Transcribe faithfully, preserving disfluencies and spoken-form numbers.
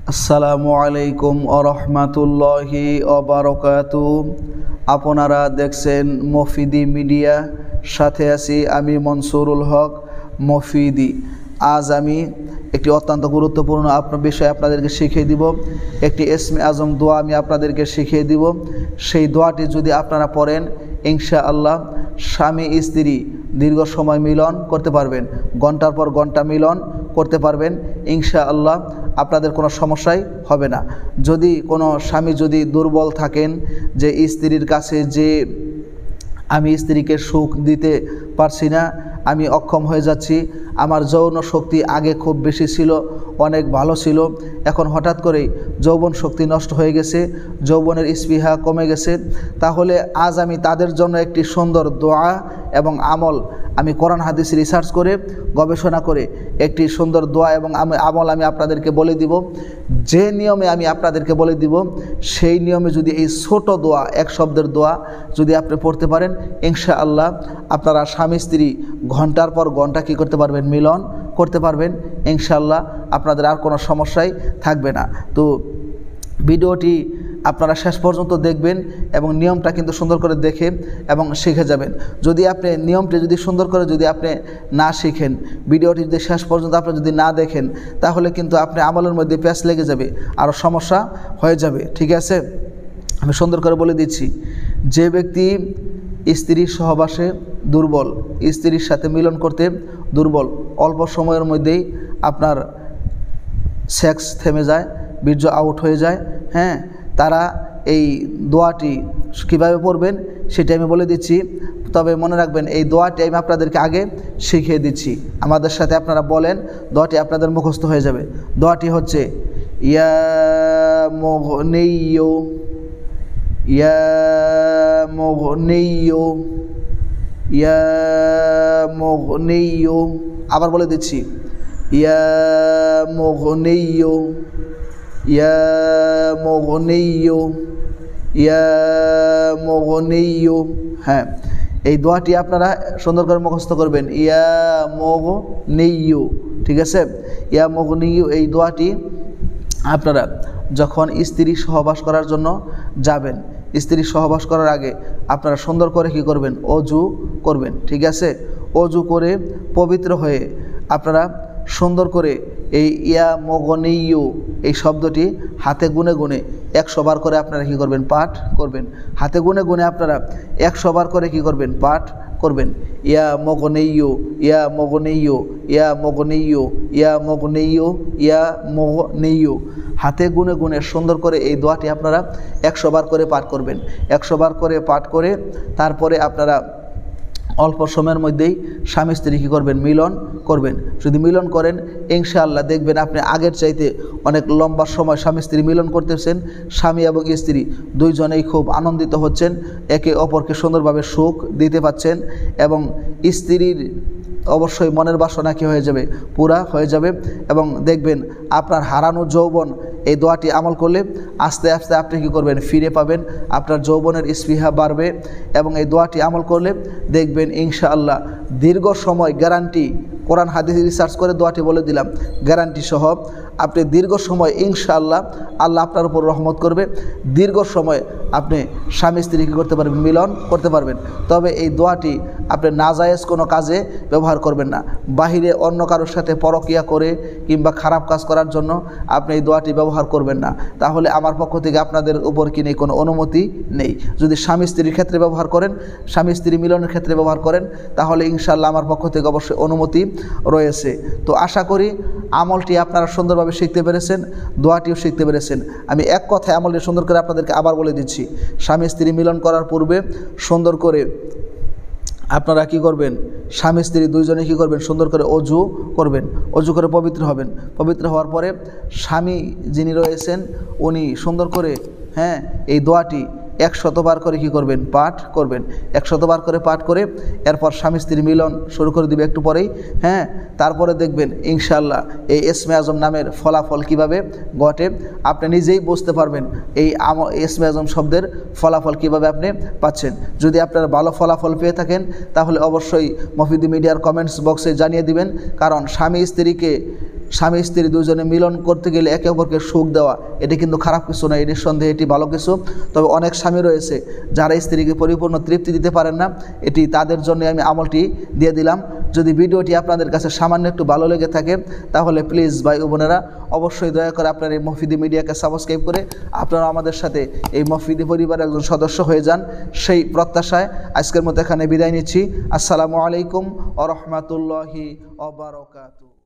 আসসালামু আলাইকুম ওয়া রাহমাতুল্লাহি ওয়া বারাকাতুহু। আপনারা দেখছেন মফিদি মিডিয়া, সাথে আছি আমি মনসুরুল হক মফিদি। আজ আমি একটি অত্যন্ত গুরুত্বপূর্ণ আপনার বিষয় আপনাদেরকে শিখিয়ে দিব। একটি ইসমে আজম দোয়া আমি আপনাদেরকে শিখিয়ে দিব। সেই দোয়াটি যদি আপনারা পড়েন, ইনশাআল্লাহ স্বামী স্ত্রী দীর্ঘ সময় মিলন করতে পারবেন, ঘন্টার পর ঘন্টা মিলন করতে পারবেন ইনশাআল্লাহ। আপনাদের কোনো সমস্যাই হবে না। যদি কোনো স্বামী যদি দুর্বল থাকেন, যে স্ত্রীর কাছে যে আমি স্ত্রীকে সুখ দিতে পারছি না, আমি অক্ষম হয়ে যাচ্ছি, আমার যৌন শক্তি আগে খুব বেশি ছিল, অনেক ভালো ছিল, এখন হঠাৎ করেই যৌবন শক্তি নষ্ট হয়ে গেছে, যৌবনের স্পৃহা কমে গেছে, তাহলে আজ আমি তাদের জন্য একটি সুন্দর দোয়া এবং আমল আমি কোরআন হাদিস রিসার্চ করে গবেষণা করে একটি সুন্দর দোয়া এবং আমল আমি আপনাদেরকে বলে দিব। যে নিয়মে আমি আপনাদেরকে বলে দিব, সেই নিয়মে যদি এই ছোট দোয়া, এক শব্দের দোয়া যদি আপনি পড়তে পারেন, ইনশাআল্লাহ আপনারা স্বামী স্ত্রী ঘন্টার পর ঘন্টা কী করতে পারবেন, মিলন করতে পারবেন ইনশাআল্লাহ। আপনাদের আর কোনো সমস্যাই থাকবে না। তো ভিডিওটি আপনারা শেষ পর্যন্ত দেখবেন এবং নিয়মটা কিন্তু সুন্দর করে দেখে এবং শিখে যাবেন। যদি আপনি নিয়মটি যদি সুন্দর করে যদি আপনি না শিখেন, ভিডিওটি যদি শেষ পর্যন্ত আপনি যদি না দেখেন, তাহলে কিন্তু আপনি আমলের মধ্যে প্যাঁচ লেগে যাবে, আরও সমস্যা হয়ে যাবে। ঠিক আছে, আমি সুন্দর করে বলে দিচ্ছি। যে ব্যক্তি স্ত্রীর সহবাসে দুর্বল, স্ত্রীর সাথে মিলন করতে দুর্বল, অল্প সময়ের মধ্যেই আপনার সেক্স থেমে যায়, বীর্য আউট হয়ে যায়, হ্যাঁ, তারা এই দোয়াটি কীভাবে পড়বেন সেটা আমি বলে দিচ্ছি। তবে মনে রাখবেন, এই দোয়াটি আমি আপনাদেরকে আগে শিখিয়ে দিচ্ছি, আমাদের সাথে আপনারা বলেন, দোয়াটি আপনাদের মুখস্থ হয়ে যাবে। দোয়াটি হচ্ছে ইয়া মুগনিয়্যু, ইয়া মুগনিয়্যু, ইয়া মুগনিয়্যু। আবার বলে দিচ্ছি, ইয়া মুগনিয়্যু, ইয়া মুগনিয়্যু, ইয়া মুগনিয়্যু। হ্যাঁ, এই দোয়াটি আপনারা সুন্দর করে মুখস্থ করবেন, ইয়া মুগনিয়্যু। ঠিক আছে, ইয়া মুগনিয়্যু এই দোয়াটি আপনারা যখন স্ত্রী সহবাস করার জন্য যাবেন, স্ত্রী সহবাস করার আগে আপনারা সুন্দর করে কি করবেন, অজু করবেন। ঠিক আছে, অজু করে পবিত্র হয়ে আপনারা সুন্দর করে এই ইয়া মুগনিয়্যু এই শব্দটি হাতে গুনে গুনে একশো বার করে আপনারা কী করবেন, পাঠ করবেন। হাতে গুনে গুনে আপনারা একশো বার করে কী করবেন, পাঠ করবেন। ইয়া মুগনিয়্যু, ইয়া মুগনিয়্যু, ইয়া মুগনিয়্যু, ইয়া মুগনিয়্যু, ইয়া মুগনিয়্যু। হাতে গুনে গুনে সুন্দর করে এই দোয়াটি আপনারা একশো বার করে পাঠ করবেন। একশো বার করে পাঠ করে তারপরে আপনারা অল্প সময়ের মধ্যেই স্বামী স্ত্রী কী করবেন, মিলন করবেন। যদি মিলন করেন, ইনশাআল্লাহ দেখবেন আপনি আগের চাইতে অনেক লম্বা সময় স্বামী স্ত্রী মিলন করতেছেন। স্বামী এবং স্ত্রী দুইজনেই খুব আনন্দিত হচ্ছেন, একে অপরকে সুন্দরভাবে সুখ দিতে পাচ্ছেন এবং স্ত্রীর অবশ্যই মনের বাসনা কী হয়ে যাবে, পুরা হয়ে যাবে। এবং দেখবেন আপনার হারানো যৌবন এই দোয়াটি আমল করলে আস্তে আস্তে আপনি কী করবেন, ফিরে পাবেন, আপনার যৌবনের স্পৃহা বাড়বে। এবং এই দোয়াটি আমল করলে দেখবেন ইনশাআল্লাহ দীর্ঘ সময়, গ্যারান্টি, কোরআন হাদিস রিসার্চ করে দোয়াটি বলে দিলাম, গ্যারান্টি সহ আপনি দীর্ঘ সময় ইনশাআল্লাহ আল্লাহ আপনার উপর রহমত করবে, দীর্ঘ সময় আপনি স্বামী স্ত্রী কী করতে পারবেন, মিলন করতে পারবেন। তবে এই দোয়াটি আপনি নাজায়েজ কোনো কাজে ব্যবহার করবেন না। বাহিরে অন্য কারোর সাথে পরকিয়া করে কিংবা খারাপ কাজ করার জন্য আপনি এই দোয়াটি ব্যবহার করবেন না, তাহলে আমার পক্ষ থেকে আপনাদের উপর কি নেই, কোনো অনুমতি নেই। যদি স্বামী স্ত্রীর ক্ষেত্রে ব্যবহার করেন, স্বামী স্ত্রী মিলনের ক্ষেত্রে ব্যবহার করেন, তাহলে ইনশাআল্লাহ আমার পক্ষ থেকে অবশ্যই অনুমতি রয়েছে। তো আশা করি আমলটি আপনারা সুন্দরভাবে শিখতে পেরেছেন, দোয়াটিও শিখতে পেরেছেন। আমি এক কথায় আমলটি সুন্দর করে আপনাদেরকে আবার বলে দিচ্ছি। স্বামী স্ত্রী মিলন করার পূর্বে সুন্দর করে আপনারা কি করবেন, স্বামী স্ত্রী দুইজনে কী করবেন, সুন্দর করে অজু করবেন। অজু করে পবিত্র হবেন। পবিত্র হওয়ার পরে স্বামী যিনি রয়েছেন উনি সুন্দর করে, হ্যাঁ, এই দোয়াটি একশতবার করে কি করবেন, পাঠ করবেন। একশতবার করে পাঠ করে এরপর স্বামী স্ত্রী মিলন শুরু করে দিবে একটু পরেই, হ্যাঁ। তারপরে দেখবেন ইনশাআল্লাহ এই ইসমে আজম নামের ফলাফল কিভাবে ঘটে আপনি নিজেই বুঝতে পারবেন। এই ইসমে আজম শব্দের ফলাফল কিভাবে আপনি পাচ্ছেন। যদি আপনারা ভালো ফলাফল পেয়ে থাকেন তাহলে অবশ্যই মফিদি মিডিয়ার কমেন্টস বক্সে জানিয়ে দিবেন, কারণ স্বামী স্ত্রীকে স্বামী স্ত্রী দুজনে মিলন করতে গেলে একে অপরকে সুখ দেওয়া এটি কিন্তু খারাপ কিছু নয়, এটি সন্দেহে এটি ভালো কিছু। তবে অনেক স্বামী রয়েছে যারা স্ত্রীকে পরিপূর্ণ তৃপ্তি দিতে পারেন না, এটি তাদের জন্য আমি আমলটি দিয়ে দিলাম। যদি ভিডিওটি আপনাদের কাছে সামান্য একটু ভালো লেগে থাকে তাহলে প্লিজ ভাই ও বোনেরা অবশ্যই দয়া করে আপনার এই মফিদি মিডিয়াকে সাবস্ক্রাইব করে আপনারা আমাদের সাথে এই মফিদি পরিবারের একজন সদস্য হয়ে যান, সেই প্রত্যাশায় আজকের মতো এখানে বিদায় নিচ্ছি। আসসালামু আলাইকুম ওয়া রাহমাতুল্লাহি ওয়া বারাকাতুহু।